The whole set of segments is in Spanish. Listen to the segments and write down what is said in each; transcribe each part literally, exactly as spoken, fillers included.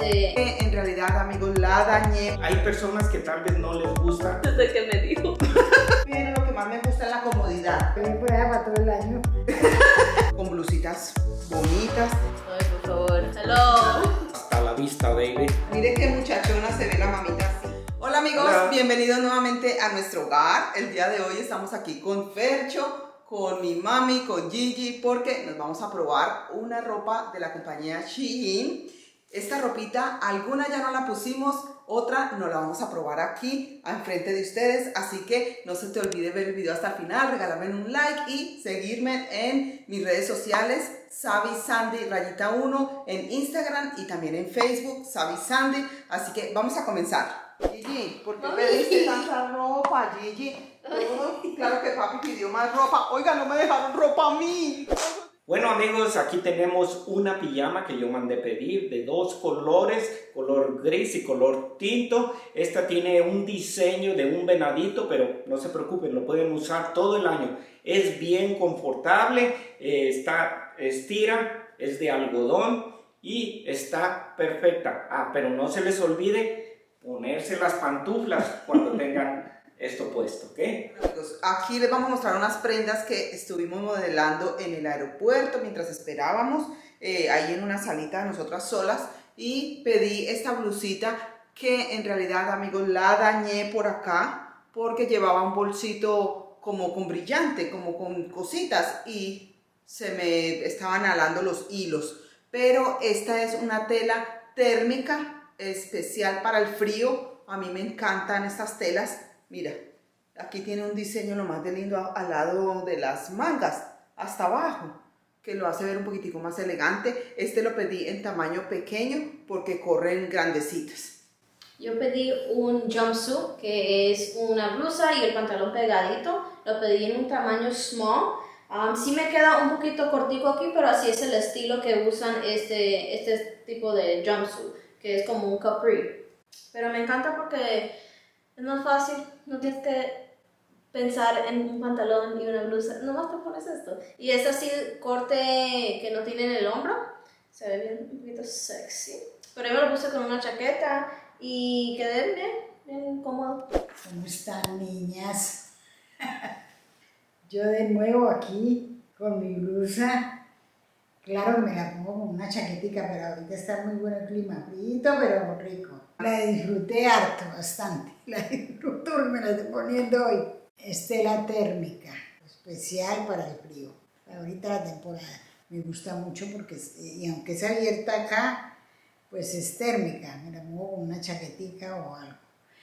este... En realidad, amigos, la dañé. Hay personas que tal vez no les gusta. Desde que me dijo. Pero lo que más me gusta es la comodidad. Voy por allá para todo el año. Con blusitas bonitas. Ay, por favor. Hello. Hasta la vista, baby. Miren qué muchachona se ve la mamita así. Hola amigos, Hola. Bienvenidos nuevamente a nuestro hogar. El día de hoy estamos aquí con Fercho, con mi mami, con Gigi, porque nos vamos a probar una ropa de la compañía Shein. Esta ropita, alguna ya no la pusimos, otra no la vamos a probar aquí, enfrente de ustedes. Así que no se te olvide ver el video hasta el final, regalarme un like y seguirme en mis redes sociales, Sabi Sandy rayita uno, en Instagram y también en Facebook, Sabi Sandy. Así que vamos a comenzar. Gigi, ¿por qué pediste tanta ropa, Gigi? Oh, claro que papi pidió más ropa. Oiga, no me dejaron ropa a mí. Bueno amigos, aquí tenemos una pijama que yo mandé pedir de dos colores, color gris y color tinto. Esta tiene un diseño de un venadito, pero no se preocupen, lo pueden usar todo el año. Es bien confortable, eh, está estira, es de algodón y está perfecta. Ah, pero no se les olvide ponerse las pantuflas cuando tengan esto puesto, ¿ok? Amigos, aquí les vamos a mostrar unas prendas que estuvimos modelando en el aeropuerto mientras esperábamos, eh, ahí en una salita nosotras solas, y pedí esta blusita que en realidad, amigos, la dañé por acá porque llevaba un bolsito como con brillante, como con cositas, y se me estaban alando los hilos. Pero esta es una tela térmica especial para el frío. A mí me encantan estas telas. Mira, aquí tiene un diseño lo más de lindo al lado de las mangas, hasta abajo, que lo hace ver un poquitico más elegante. Este lo pedí en tamaño pequeño porque corren grandecitas. Yo pedí un jumpsuit, que es una blusa y el pantalón pegadito. Lo pedí en un tamaño small. Um, sí me queda un poquito cortico aquí, pero así es el estilo que usan este, este tipo de jumpsuit, que es como un capri. Pero me encanta porque es más fácil, no tienes que pensar en un pantalón y una blusa, nomás te pones esto. Y es así, corte que no tiene en el hombro, se ve bien, un poquito sexy. Pero yo me lo puse con una chaqueta y quedé bien, bien cómodo. ¿Cómo están, niñas? Yo de nuevo aquí con mi blusa. Claro que me la pongo con una chaquetica, pero ahorita está muy bueno el clima, frío, pero rico. La disfruté harto, bastante. La disfruto, me la estoy poniendo hoy. Es tela térmica, especial para el frío. Ahorita la temporada me gusta mucho porque, y aunque es abierta acá, pues es térmica. Me la pongo con una chaquetica o algo.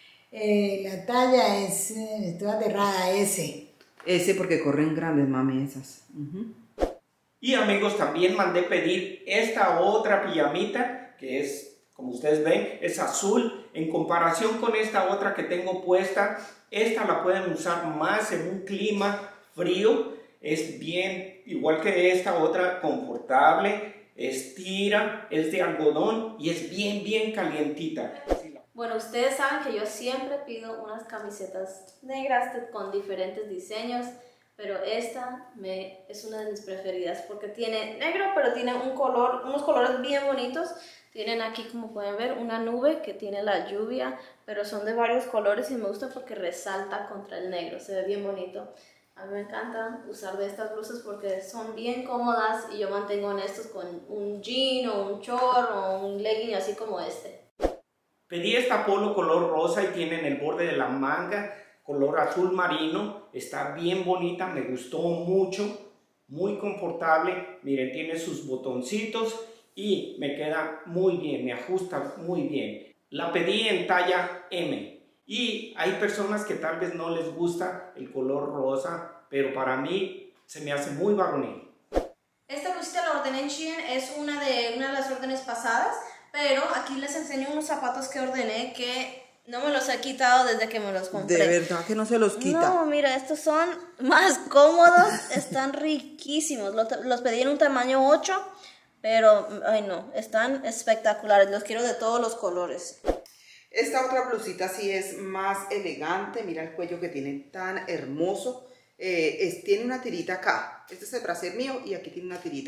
Eh, la talla es, eh, estoy aterrada, S. Ese porque corren grandes, mami, esas. Uh-huh. Y amigos, también mandé pedir esta otra pijamita que es, como ustedes ven, es azul. En comparación con esta otra que tengo puesta, esta la pueden usar más en un clima frío. Es bien, igual que esta otra, confortable, estira, es de algodón y es bien, bien calientita. Bueno, ustedes saben que yo siempre pido unas camisetas negras con diferentes diseños, pero esta me, es una de mis preferidas porque tiene negro, pero tiene un color, unos colores bien bonitos. Tienen aquí, como pueden ver, una nube que tiene la lluvia, pero son de varios colores y me gusta porque resalta contra el negro, se ve bien bonito. A mí me encanta usar de estas blusas porque son bien cómodas y yo mantengo en estos con un jean o un short o un legging así como este. Pedí esta polo color rosa y tiene en el borde de la manga color azul marino. Está bien bonita, me gustó mucho, muy confortable. Miren, tiene sus botoncitos y me queda muy bien, me ajusta muy bien. La pedí en talla M y hay personas que tal vez no les gusta el color rosa, pero para mí se me hace muy varonil. Esta blusita la ordené en Shein, es una de, una de las órdenes pasadas, pero aquí les enseño unos zapatos que ordené que no me los he quitado desde que me los compré. De verdad que no se los quita. No, mira, estos son más cómodos, están riquísimos. Los, los pedí en un tamaño ocho, pero, ay no, están espectaculares. Los quiero de todos los colores. Esta otra blusita sí es más elegante. Mira el cuello que tiene tan hermoso. Eh, es, tiene una tirita acá. Este es el brasier mío y aquí tiene una tirita.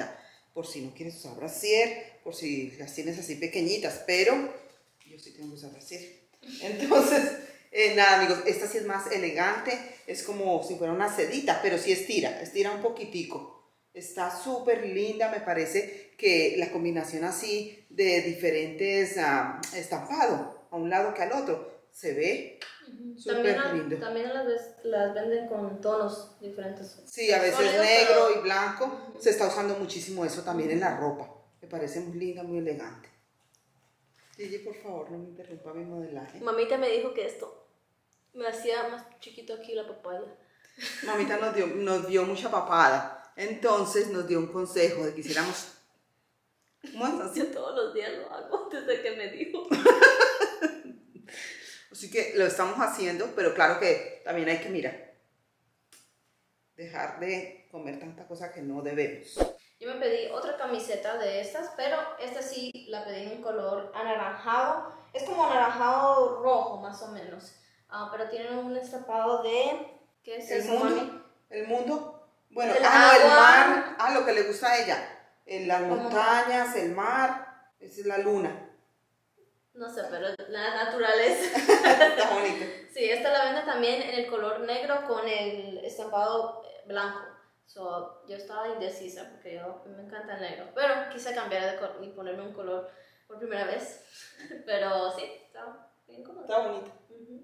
por si no quieres usar brasier, por si las tienes así pequeñitas, pero yo sí tengo que usar brasier. Entonces, eh, nada amigos, esta sí es más elegante, es como si fuera una sedita, pero sí estira, estira un poquitico. Está súper linda, me parece que la combinación así de diferentes uh, estampados, a un lado que al otro, se ve uh-huh. súper lindo. También las, las venden con tonos diferentes. Sí, a veces sólidos, negro pero... y blanco, uh-huh. se está usando muchísimo eso también uh-huh. en la ropa. Me parece muy linda, muy elegante. Gigi, por favor, no me interrumpa mi modelaje. Mamita me dijo que esto me hacía más chiquito aquí la papaya. Mamita nos dio, nos dio mucha papada, entonces nos dio un consejo de que hiciéramos más así. Yo todos los días lo hago desde que me dijo. Así que lo estamos haciendo, pero claro que también hay que, mira, dejar de comer tanta cosa que no debemos. Yo me pedí otra camiseta de estas, pero esta sí la pedí en un color anaranjado. Es como anaranjado rojo, más o menos. Uh, pero tiene un estampado de... ¿Qué es ¿El eso, mundo? mami? ¿El mundo? Bueno, el ah, no, el agua. mar. Ah, lo que le gusta a ella. En las montañas, el mar. Esa es la luna. No sé, pero la naturaleza. Está bonito. Sí, esta la venden también en el color negro con el estampado blanco. So, yo estaba indecisa porque yo me encanta el negro, pero quise cambiar de color y ponerme un color por primera vez. Pero sí, está bien cómodo. Está bonito. Uh-huh.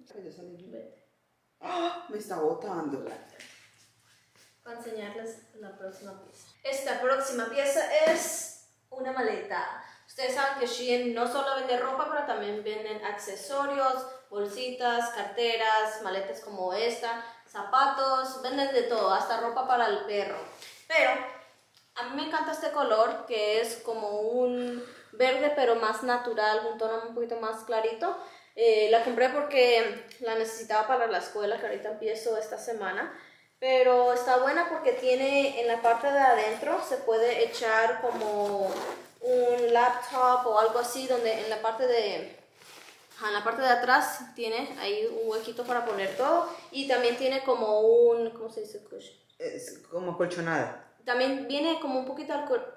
¡Oh! Me está botando. Voy a enseñarles la próxima pieza. Esta próxima pieza es una maleta. Ustedes saben que Shein no solo vende ropa, pero también venden accesorios, bolsitas, carteras, maletas como esta, zapatos, venden de todo, hasta ropa para el perro. Pero a mí me encanta este color que es como un verde pero más natural, un tono un poquito más clarito. Eh, la compré porque la necesitaba para la escuela, que ahorita empiezo esta semana. Pero está buena porque tiene en la parte de adentro, se puede echar como un laptop o algo así, donde en la parte de... En la parte de atrás tiene ahí un huequito para poner todo y también tiene como un, ¿cómo se dice? Es como acolchonada. También viene como un poquito alco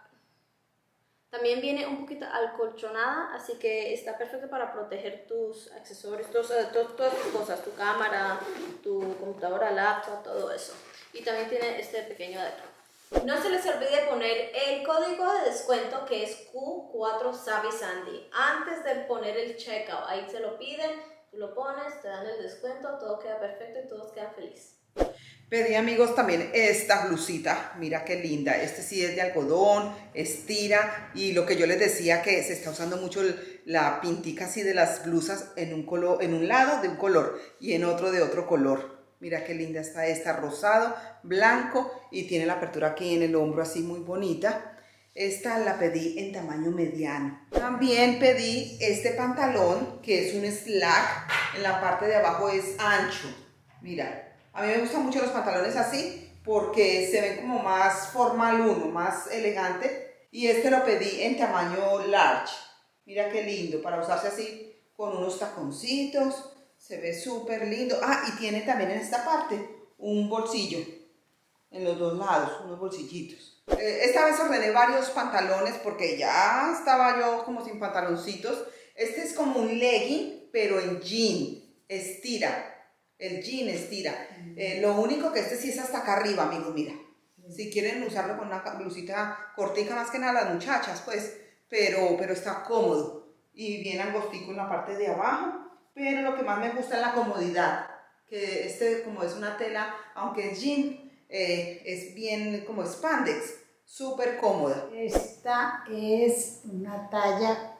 también viene un poquito acolchonada, así que está perfecto para proteger tus accesorios, tus, uh, todas tus cosas, tu cámara, tu computadora, laptop, todo eso. Y también tiene este pequeño adentro. No se les olvide poner el código de descuento que es Q cuatro Savvy Sandy antes de poner el checkout. Ahí se lo piden, tú lo pones, te dan el descuento, todo queda perfecto y todos quedan felices. Pedí amigos también esta blusita, mira qué linda, este sí es de algodón, estira y lo que yo les decía que se está usando mucho la pintica así de las blusas en un, color, en un lado de un color y en otro de otro color. Mira qué linda está esta, rosado, blanco y tiene la apertura aquí en el hombro así muy bonita. Esta la pedí en tamaño mediano. También pedí este pantalón que es un slack, en la parte de abajo es ancho, mira. A mí me gustan mucho los pantalones así porque se ven como más formal uno, más elegante. Y este lo pedí en tamaño large. Mira qué lindo, para usarse así con unos taconcitos. Se ve súper lindo. Ah, y tiene también en esta parte un bolsillo. En los dos lados, unos bolsillitos. Eh, esta vez ordené varios pantalones porque ya estaba yo como sin pantaloncitos. Este es como un legging, pero en jean. Estira. El jean estira. Eh, lo único que este sí es hasta acá arriba, amigos, mira. Si quieren usarlo con una blusita cortica, más que nada las muchachas, pues, pero, pero está cómodo. Y bien angostico en la parte de abajo, pero lo que más me gusta es la comodidad. Que este, como es una tela, aunque es jean, eh, es bien como spandex, súper cómoda. Esta es una talla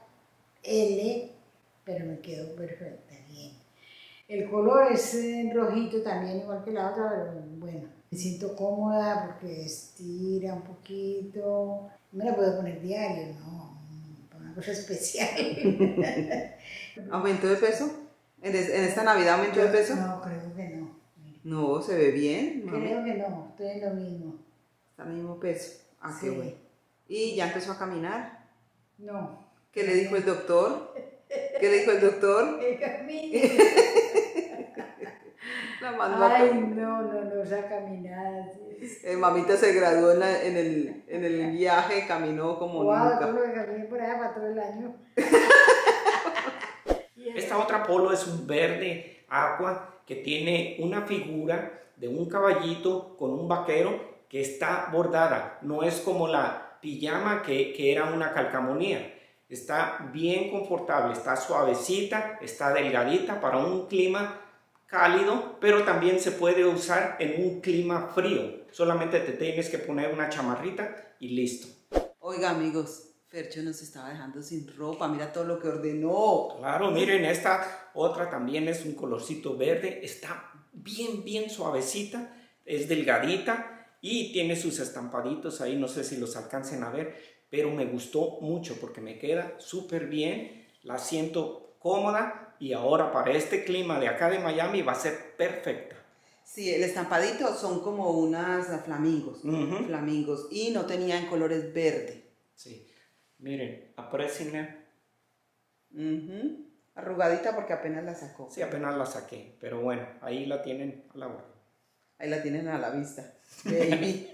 L, pero me quedó perfecta, bien. El color es eh, rojito también, igual que la otra, pero bueno, me siento cómoda porque estira un poquito. No me la puedo poner diario, no, para una cosa especial. ¿Aumentó de peso? ¿En, ¿En esta Navidad aumentó de peso? No, creo que no. No, se ve bien. Creo mami. que no, estoy en lo mismo. Está al mismo peso. Ah, sí. Qué bueno. ¿Y ya empezó a caminar? No. ¿Qué le dijo el doctor? ¿Qué le dijo el doctor? Que camine. La mandó a Ay, caminar. no, no, no, esa caminada. Sí. Eh, mamita se graduó en, la- en el, en el viaje, caminó como Wow, nunca. todo lo que caminé por allá para todo el año. Esta otra polo es un verde agua que tiene una figura de un caballito con un vaquero que está bordada. No es como la pijama que, que era una calcamonía. Está bien confortable, está suavecita, está delgadita para un clima cálido, pero también se puede usar en un clima frío. Solamente te tienes que poner una chamarrita y listo. Oiga, amigos, Fercho nos estaba dejando sin ropa, mira todo lo que ordenó. Claro, miren, esta otra también es un colorcito verde, está bien, bien suavecita, es delgadita y tiene sus estampaditos ahí, no sé si los alcancen a ver, pero me gustó mucho porque me queda súper bien, la siento cómoda y ahora para este clima de acá de Miami va a ser perfecta. Sí, el estampadito son como unas flamingos, Ujú. flamingos, y no tenían colores verde. Sí, miren, aprécienla. Ujú. Arrugadita porque apenas la sacó. Sí, apenas la saqué, pero bueno, ahí la tienen a la hora. Ahí la tienen a la vista, baby.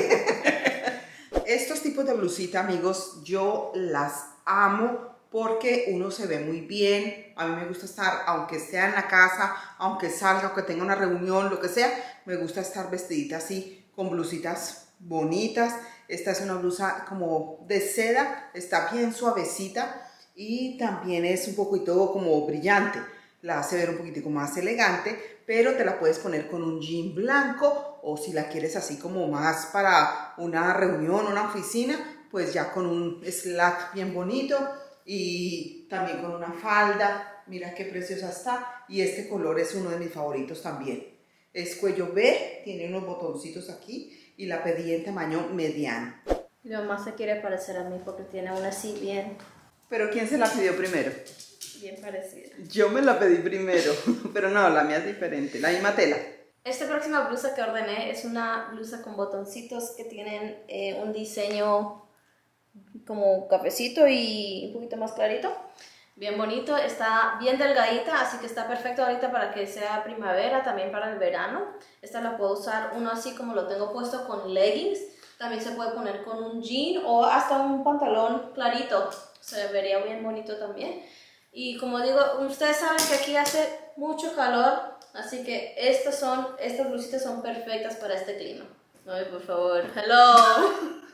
Estos tipos de blusita, amigos, yo las amo porque uno se ve muy bien. A mí me gusta estar, aunque sea en la casa, aunque salga, aunque tenga una reunión, lo que sea, me gusta estar vestidita así, con blusitas bonitas. Esta es una blusa como de seda, está bien suavecita y también es un poquito como brillante. La hace ver un poquitico más elegante, pero te la puedes poner con un jean blanco o si la quieres así como más para una reunión, una oficina, pues ya con un slack bien bonito y también con una falda. Mira qué preciosa está y este color es uno de mis favoritos también. Es cuello V, tiene unos botoncitos aquí y la pedí en tamaño mediano. Mi mamá se quiere parecer a mí porque tiene una así bien, ¿Pero quién se la pidió primero? bien parecida. Yo me la pedí primero, pero no, la mía es diferente, la misma tela. Esta próxima blusa que ordené es una blusa con botoncitos que tienen eh, un diseño como cafecito y un poquito más clarito. Bien bonito, está bien delgadita, así que está perfecto ahorita para que sea primavera, también para el verano. Esta la puedo usar uno así como lo tengo puesto con leggings. También se puede poner con un jean o hasta un pantalón clarito. Se vería bien bonito también. Y como digo, ustedes saben que aquí hace mucho calor, así que estas, son, estas blusitas son perfectas para este clima. Ay, por favor, hello.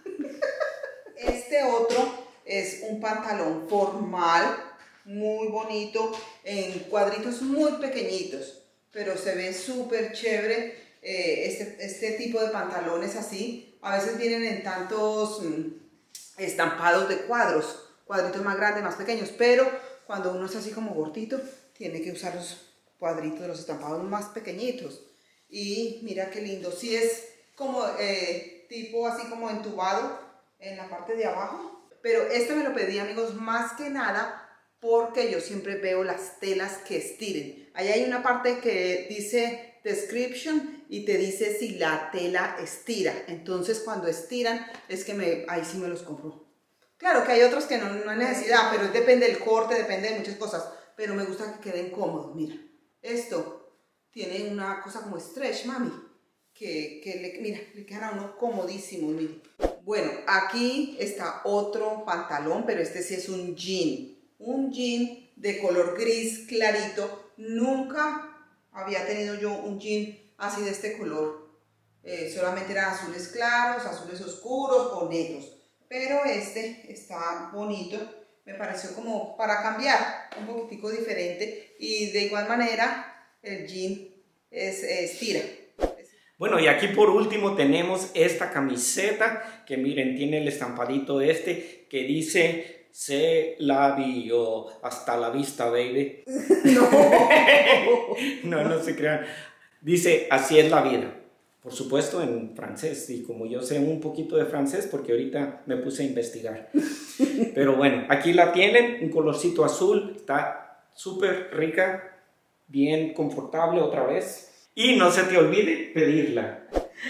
Este otro es un pantalón formal, muy bonito, en cuadritos muy pequeñitos, pero se ve súper chévere. Eh, este, este tipo de pantalones así, a veces vienen en tantos mm, estampados de cuadros, cuadritos más grandes, más pequeños, pero cuando uno es así como gordito, tiene que usar los cuadritos, los estampados más pequeñitos. Y mira qué lindo, si es como eh, tipo así como entubado en la parte de abajo, pero este me lo pedí, amigos, más que nada porque yo siempre veo las telas que estiren. Ahí hay una parte que dice description y te dice si la tela estira. Entonces cuando estiran es que me, ahí sí me los compro. Claro que hay otros que no, no hay necesidad, pero depende del corte, depende de muchas cosas. Pero me gusta que queden cómodos, mira. Esto tiene una cosa como stretch, mami, que, que le, mira, le quedan a uno comodísimos, mira. Bueno, aquí está otro pantalón, pero este sí es un jean. Un jean de color gris clarito. Nunca había tenido yo un jean así de este color. Eh, solamente eran azules claros, azules oscuros o negros. Pero este está bonito. Me pareció como para cambiar, un poquitico diferente. Y de igual manera el jean es, es tira. Bueno, y aquí por último tenemos esta camiseta que miren, tiene el estampadito este que dice se la vio, hasta la vista, baby. No. no, no se crean. Dice, así es la vida. Por supuesto en francés, y como yo sé un poquito de francés porque ahorita me puse a investigar. Pero bueno, aquí la tienen, un colorcito azul, está súper rica, bien confortable otra vez. Y no se te olvide pedirla.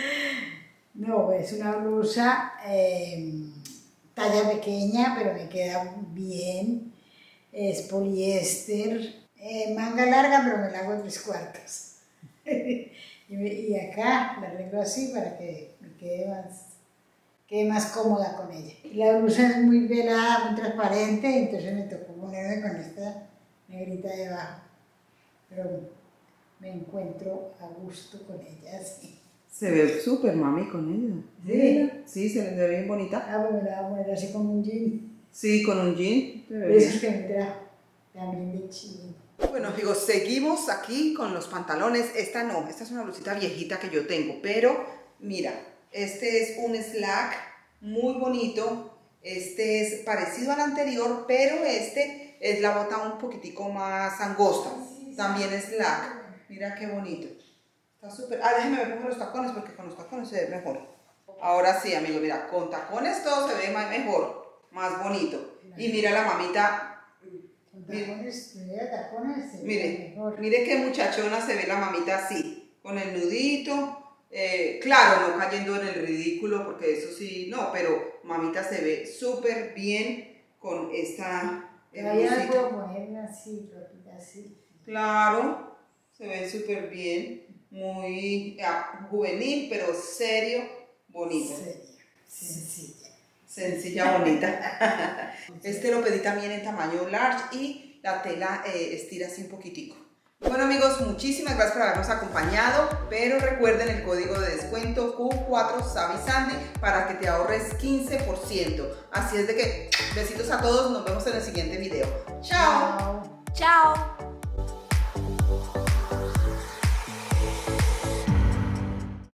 No, es una blusa eh, talla pequeña, pero me queda bien. Es poliéster, eh, manga larga, pero me la hago en tres cuartos. y, me- y acá la arreglo así para que me quede más, quede más cómoda con ella. Y la blusa es muy velada, muy transparente, entonces me tocó ponerme con esta negrita debajo. Pero me encuentro a gusto con ella así. Se ve súper mami con ella. Sí. Sí, se le ve bien bonita. Ah, bueno, la voy a poner así con un jean. Sí, con un jean. Se ve De esos bien. que me trajo también de Chile. Bueno amigos, seguimos aquí con los pantalones. Esta no, esta es una blusita viejita que yo tengo, pero mira, este es un slack muy bonito. Este es parecido al anterior, pero este es la bota un poquitico más angosta. También es slack. Mira qué bonito. Está súper. Ah, déjeme ver con los tacones porque con los tacones se ve mejor. Ahora sí, amigos, mira, con tacones todo se ve más mejor, más bonito. Y mira la mamita. Con tacones, mira, tacones, se ve Mire, mejor. mire qué muchachona se ve la mamita así, con el nudito. Eh, claro, no cayendo en el ridículo porque eso sí, no, pero mamita se ve súper bien con esta eh, Todavía me blusita. puedo poner así, ropita así. Claro, se ve súper bien, muy ah, juvenil, pero serio, bonito. Seria, sencilla. Sencilla, bonita. Este lo pedí también en tamaño large y la tela eh, estira así un poquitico. Bueno amigos, muchísimas gracias por habernos acompañado, pero recuerden el código de descuento Q cuatro Savvy Sandy para que te ahorres quince por ciento. Así es de que besitos a todos, nos vemos en el siguiente video. ¡Chao! Chao. Chao.